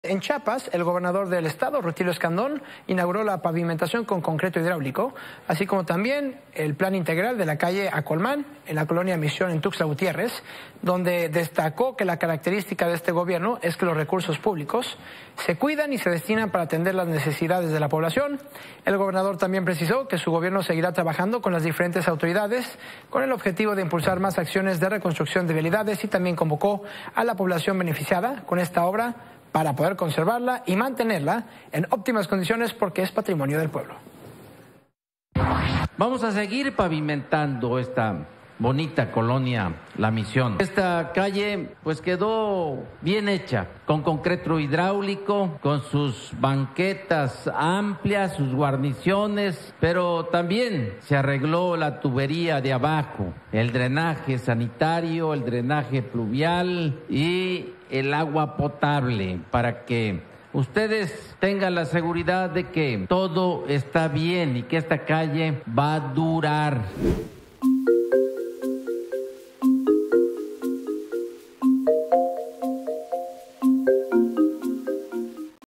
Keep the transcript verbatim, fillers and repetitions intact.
En Chiapas, el gobernador del estado, Rutilio Escandón, inauguró la pavimentación con concreto hidráulico, así como también el plan integral de la calle Acolmán, en la colonia Misión en Tuxtla Gutiérrez, donde destacó que la característica de este gobierno es que los recursos públicos se cuidan y se destinan para atender las necesidades de la población. El gobernador también precisó que su gobierno seguirá trabajando con las diferentes autoridades con el objetivo de impulsar más acciones de reconstrucción de vialidades y también convocó a la población beneficiada con esta obra para poder conservarla y mantenerla en óptimas condiciones porque es patrimonio del pueblo. Vamos a seguir pavimentando esta bonita colonia La Misión. Esta calle pues quedó bien hecha, con concreto hidráulico, con sus banquetas amplias, sus guarniciones, pero también se arregló la tubería de abajo, el drenaje sanitario, el drenaje pluvial y el agua potable para que ustedes tengan la seguridad de que todo está bien y que esta calle va a durar.